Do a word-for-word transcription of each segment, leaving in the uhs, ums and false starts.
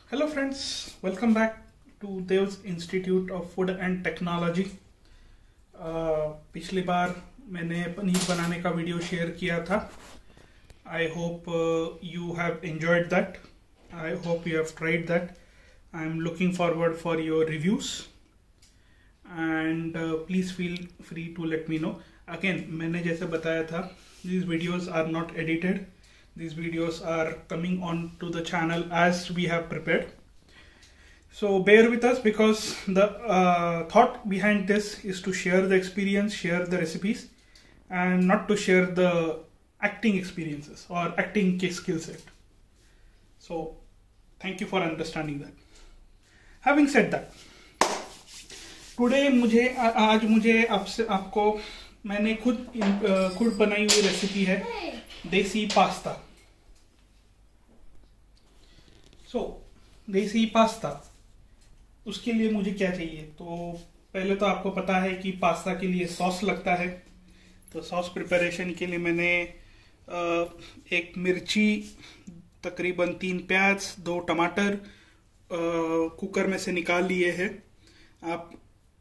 Hello friends, welcome back to Dev's Institute of Food and Technology. uh, पिछली बार मैंने पनीर बनाने का वीडियो शेयर किया था. I hope uh, you have enjoyed that. I hope you have tried that. I am looking forward for your reviews and uh, please feel free to let me know. Again, मैंने जैसे बताया था, these videos are not edited. These videos are coming on to the channel as we have prepared. So bear with us because the uh, thought behind this is to share the experience, share the recipes, and not to share the acting experiences or acting skill set. So thank you for understanding that. Having said that, today मुझे आज मुझे आपसे आपको मैंने खुद खुद बनाई हुई रेसिपी है desi pasta. So so, desi pasta, उसके लिए मुझे क्या चाहिए? तो पहले तो आपको पता है कि पास्ता के लिए सॉस लगता है. तो सॉस प्रिपरेशन के लिए मैंने एक मिर्ची, तकरीबन तीन प्याज, दो टमाटर कुकर में से निकाल लिए हैं. आप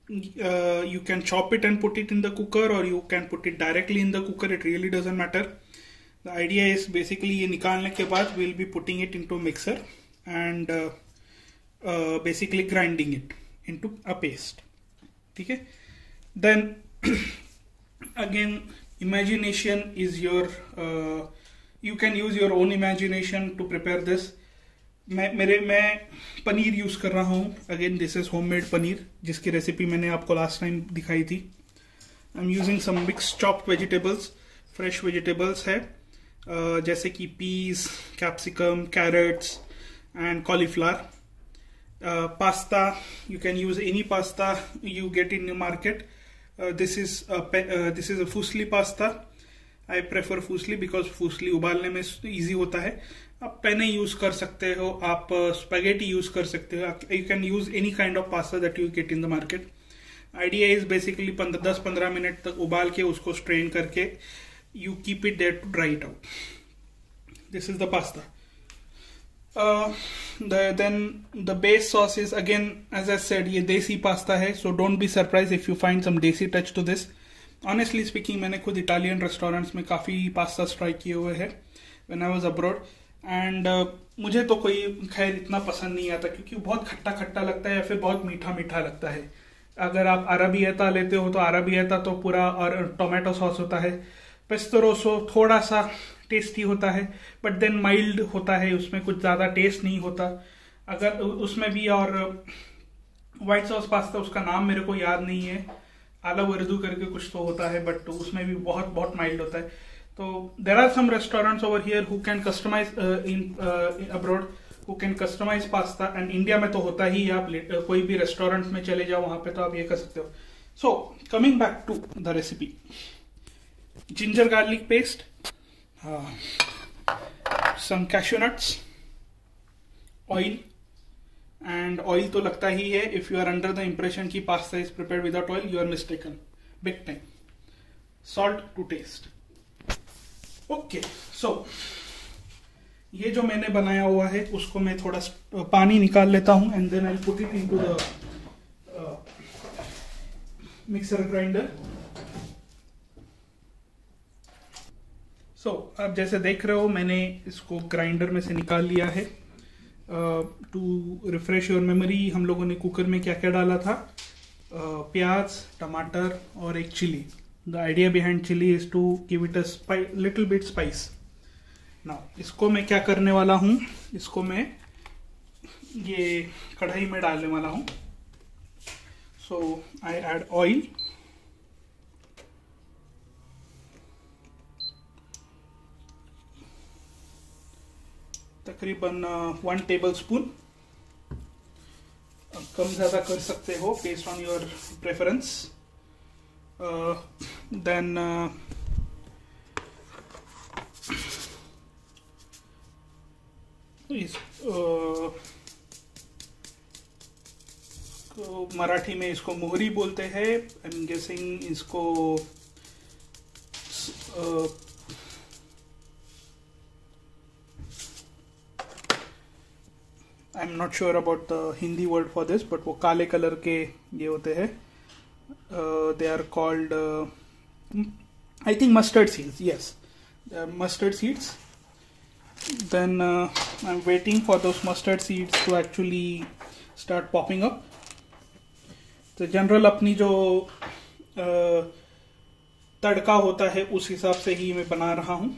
you can chop it and put it in the cooker और you can put it directly in the cooker. It really doesn't matter. The idea is basically ये निकालने के बाद we will be putting it into mixer and uh, uh, basically grinding it into a paste. ठीक है? Then again, imagination is your uh, you can use your own imagination to prepare this. मैं मेरे मैं paneer use कर रहा हूँ. Again this is homemade paneer, जिसकी recipe मैंने आपको लास्ट टाइम दिखाई थी. I am using some mix chopped vegetables. Fresh vegetables है uh, जैसे कि peas, capsicum, carrots and cauliflower. Uh, pasta, you can use any pasta you get in the market. Uh, this is a uh, this is a fusilli pasta. I prefer fusilli because fusilli उबालने में easy होता है. आप पेने use कर सकते हो, आप स्पैगेटी यूज कर सकते हो. You can use any kind of pasta that you get in the market. Idea is basically दस पंद्रह मिनट तक उबाल के उसको स्ट्रेन करके you keep it there to dry it out. This is the pasta. Uh, the then the base sauce is, again as I said, ये देसी pasta है. So don't be surprised if you find some देसी touch to this. Honestly speaking, मैंने खुद Italian restaurants में काफ़ी pasta try किए हुए हैं when I was abroad. and uh, मुझे तो कोई खैर इतना पसंद नहीं आता क्योंकि बहुत खट्टा खट्टा लगता है या फिर बहुत मीठा मीठा लगता है. अगर आप अरबियता लेते हो तो अरबियता तो पूरा और टोमेटो सॉस होता है. पेस्तो रोसो थोड़ा सा टेस्टी होता है बट देन माइल्ड होता है, उसमें कुछ ज़्यादा टेस्ट नहीं होता. अगर उसमें भी और वाइट सॉस पास्ता, उसका नाम मेरे को याद नहीं है, आला वर्दू करके कुछ तो होता है, बट उसमें भी बहुत बहुत माइल्ड होता है. तो there are some restaurants over here who can customise in abroad who can customise pasta. And India में तो होता ही, आप uh, कोई भी रेस्टोरेंट में चले जाओ वहां पे तो आप ये कर सकते हो. So coming back to the recipe, ginger garlic paste, Uh, some cashew nuts, oil, and oil तो लगता ही है. if you are under the impression कि pasta is prepared without oil, you are mistaken big time. Salt to taste. okay, so ये जो मैंने बनाया हुआ है उसको मैं थोड़ा पानी निकाल लेता हूँ and then I'll put it into the uh, mixer grinder. So so, आप जैसे देख रहे हो मैंने इसको ग्राइंडर में से निकाल लिया है. टू रिफ्रेश योर मेमोरी, हम लोगों ने कुकर में क्या क्या डाला था? uh, प्याज, टमाटर और एक chilli. The idea behind chilli is to give it a little bit spice. Now इसको मैं क्या करने वाला हूँ, इसको मैं ये कढ़ाई में डालने वाला हूँ. So I add oil. तकरीबन वन टेबल स्पून, कम ज़्यादा कर सकते हो based on your preference. Then इस uh, मराठी में इसको मोहरी बोलते हैं. आई एम गेसिंग इसको uh, I am not sure about the Hindi word for this, but वो काले कलर के ये होते हैं, they are called I think mustard seeds, yes mustard seeds. Then uh, I'm waiting for those mustard seeds to actually start popping up. तो general अपनी जो uh, तड़का होता है उस हिसाब से ही मैं बना रहा हूं.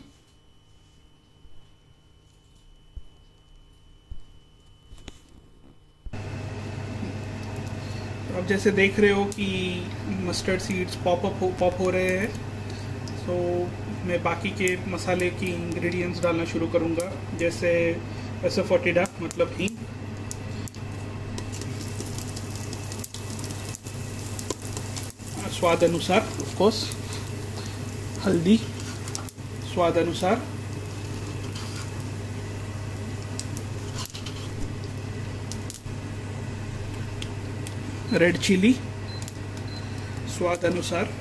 अब जैसे देख रहे हो कि मस्टर्ड सीड्स पॉप अप हो पॉप हो रहे हैं, तो मैं बाकी के मसाले की इंग्रेडिएंट्स डालना शुरू करूंगा, जैसे एसोफोटिडा मतलब हींग, स्वाद अनुसार ऑफ कोर्स, हल्दी स्वाद अनुसार, रेड चिली स्वाद अनुसार.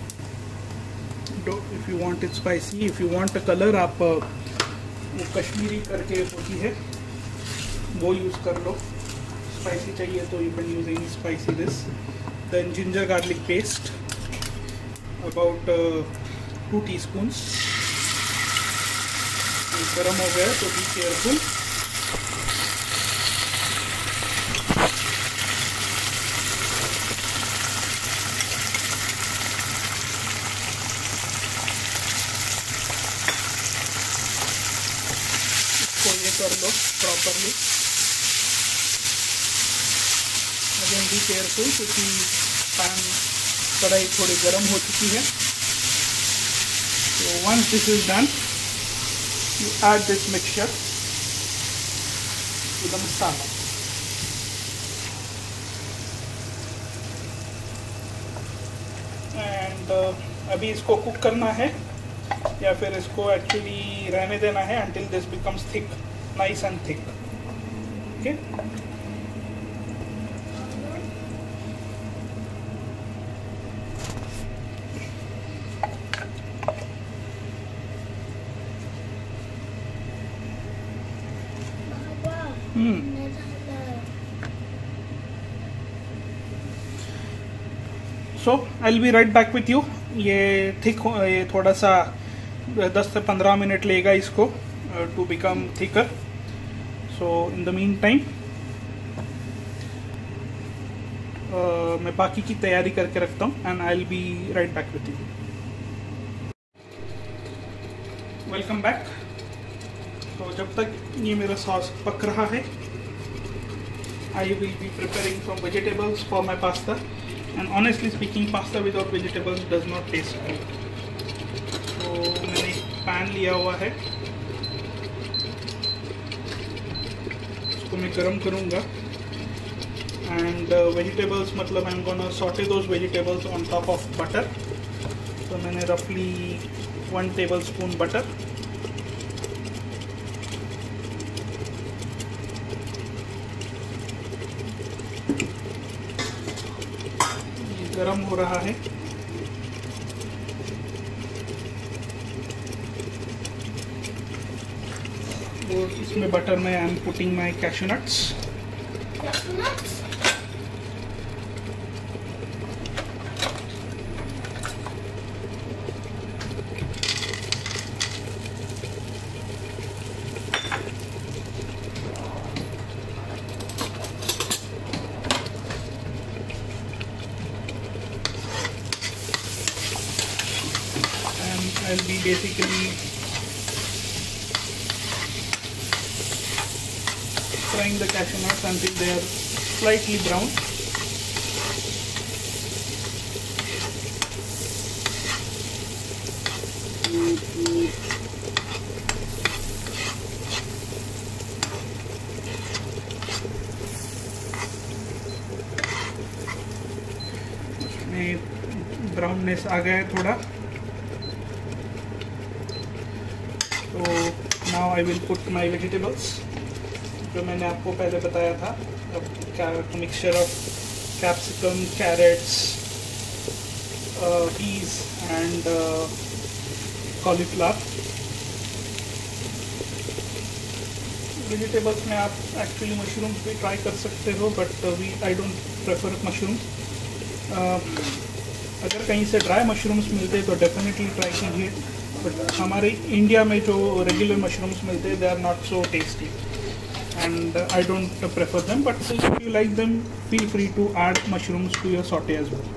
If you want it spicy, if you want a color, आप वो कश्मीरी करके होती है वो यूज कर लो. स्पाइसी चाहिए तो you can use any spicy this. Then ginger garlic paste, about uh, two teaspoons. गरम हो गया तो be careful. कर लो प्रॉपरली. अगेन बी केयरफुल क्योंकि पैन कढ़ाई थोड़ी गर्म हो चुकी है. So once this is done, you add this mixture to the masala. And uh, अभी इसको कुक करना है या फिर इसको एक्चुअली रहने देना है until this becomes thick, nice and thick. Okay. Hmm. So I'll be right back with you. ये थिक ये थोड़ा सा दस से पंद्रह मिनट लेगा इसको to become thicker. So in the meantime मैं बाकी की तैयारी करके रखता हूँ and I will be right back with you. Welcome back. तो जब तक ये मेरा सॉस पक रहा है, I will be preparing some vegetables for my pasta. And honestly speaking, pasta without vegetables does not taste good. तो मैंने पैन लिया हुआ है, इसको मैं गरम करूँगा. एंड वेजिटेबल्स मतलब I am gonna saute those vegetables on top of butter. तो मैंने रफली वन टेबल स्पून बटर, गरम हो रहा है. और इसमें बटर में I am putting my cashew nuts. I'll be basically frying the cashew nuts until they are slightly brown. उसमें ब्राउननेस आ गया है थोड़ा. तो now I will put my vegetables, जो मैंने आपको पहले बताया था. अब mixture of capsicum, carrots, peas and cauliflower. Vegetables में आप एक्चुअली मशरूम्स भी ट्राई कर सकते हो, but we I don't prefer mushrooms. अगर कहीं से ड्राई मशरूम्स मिलते तो डेफिनेटली ट्राई कीजिए, बट हमारे इंडिया में जो रेगुलर मशरूम्स मिलते हैं they are not so tasty and uh, I don't uh, prefer them, but if you like them, feel free to add mushrooms to your saute as well.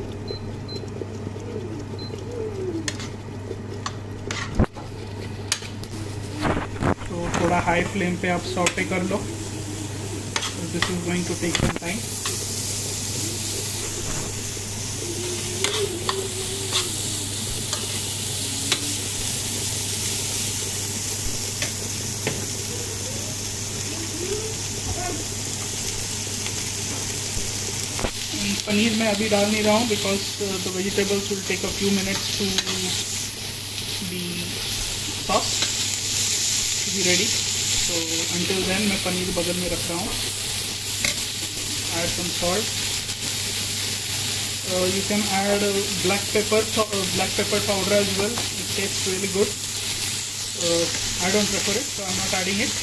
So थोड़ा high flame पे आप saute कर लो. So this is going to take some time. Paneer मैं अभी डाल नहीं रहा हूँ because the vegetables will take a few minutes to be sauce to be ready. So until then मैं पनीर बगल में रख रहा हूँ। Add some salt, you can add black pepper black pepper powder as well, it tastes really good. I don't prefer it, so I am not adding it.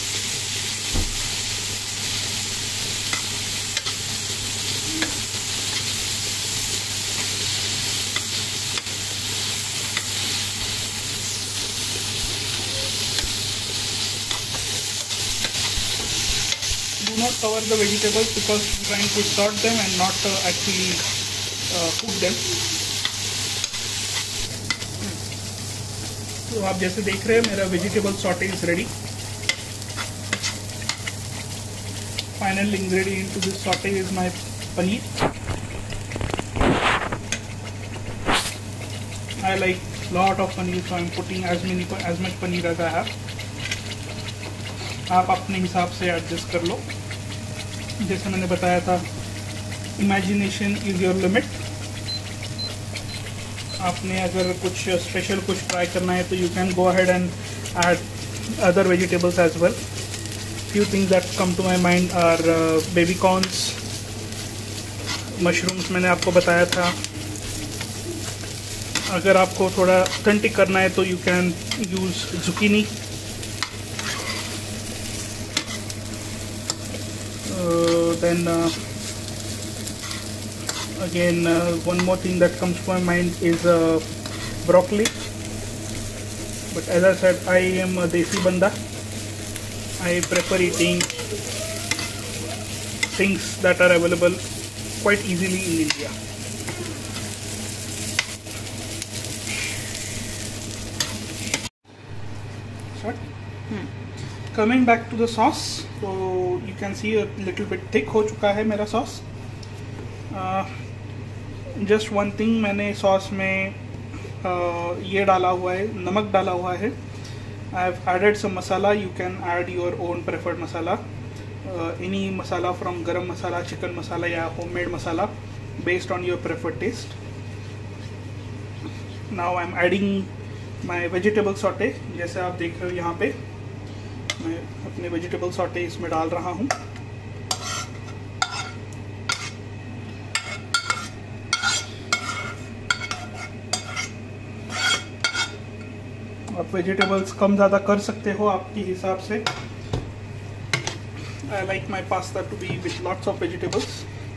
Do not cover the vegetables because we are trying to sort them and not uh, actually uh, cook them. तो आप जैसे देख रहे हैं मेरा vegetable saute is ready. Final ingredient to this saute is my paneer. I like lot of paneer, so I am putting as many as much paneer as I have. आप अपने हिसाब से एडजस्ट कर लो। जैसे मैंने बताया था, इमेजिनेशन इज योर लिमिट। आपने अगर कुछ स्पेशल कुछ ट्राई करना है तो you can go ahead and add other vegetables as well. Few things that come to my mind are baby corns, mushrooms मैंने आपको बताया था। अगर आपको थोड़ा ऑथेंटिक करना है तो you can use zucchini. Uh, then uh, again uh, one more thing that comes to my mind is uh, broccoli, but as I said, I am a desi banda. I prefer eating things that are available quite easily in India. Sorry. Hmm. Coming back to the sauce, so you can see a little bit thick हो चुका है मेरा sauce. Just one thing, मैंने sauce में uh, ये डाला हुआ है, नमक डाला हुआ है। I have added some masala, you can add your own preferred masala, any masala from garam masala, chicken masala या homemade masala based on your preferred taste. Now I am adding my vegetable saute. जैसे आप देख रहे हो यहाँ पे मैं अपने वेजिटेबल सॉटे इसमें डाल रहा हूँ। आप वेजिटेबल्स कम ज़्यादा कर सकते हो आपके हिसाब से। I like my pasta to be with lots of vegetables,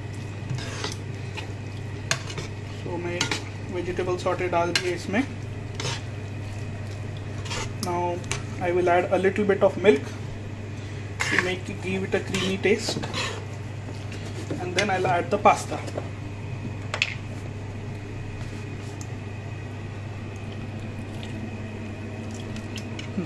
so मैं वेजिटेबल सॉटे डाल दिए इसमें। Now I will add a little bit of milk to make it, give it a creamy taste, and then I'll add the pasta. Hmm.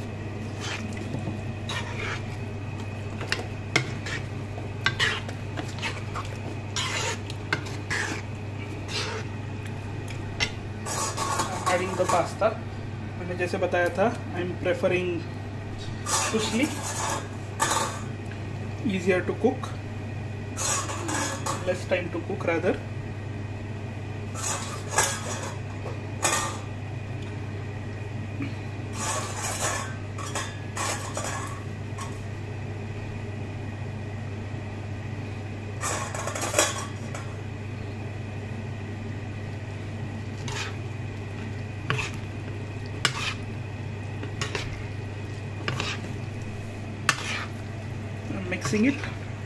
I'm adding the pasta. मैंने जैसे बताया था, I am preferring fusilli, easier to cook, less time to cook rather. I'm mixing it.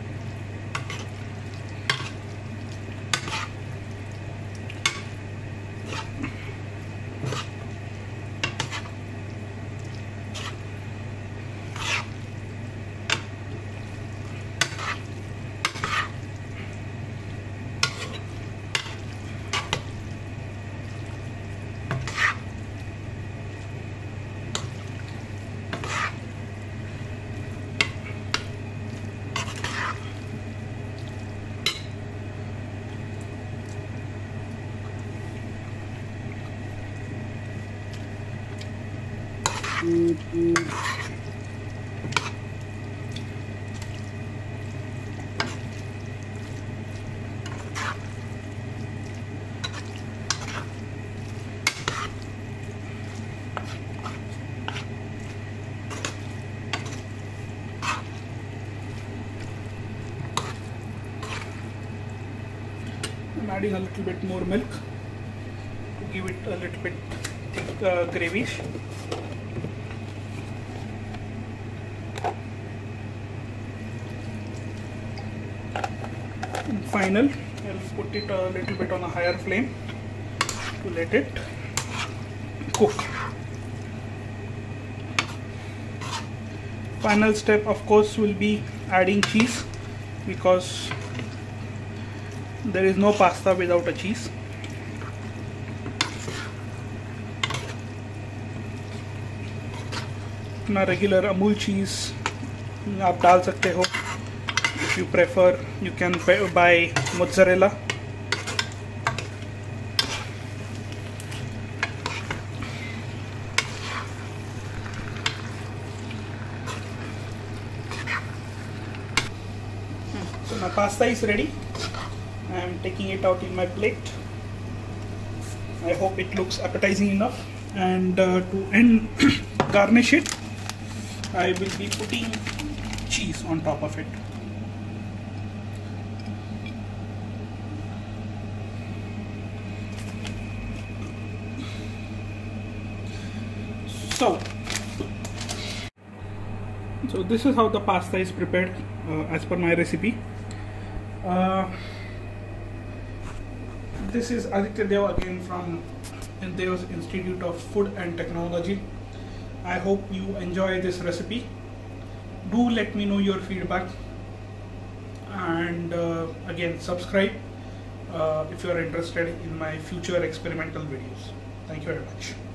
I'm adding a little bit more milk to give it a little bit thick uh, gravish. And final, I'll put it a little bit on a higher flame to let it cook. Final step, of course, will be adding cheese, because there is no pasta without a cheese. अपना regular Amul cheese आप डाल सकते हो. If you prefer, you can buy mozzarella. So my pasta is ready. I am taking it out in my plate. I hope it looks appetizing enough. And uh, to end garnish it, I will be putting cheese on top of it. So, so this is how the pasta is prepared uh, as per my recipe. Uh, this is Aditya Dev again from Dev's Institute of Food and Technology. I hope you enjoy this recipe. Do let me know your feedback, and uh, again subscribe uh, if you are interested in my future experimental videos. Thank you very much.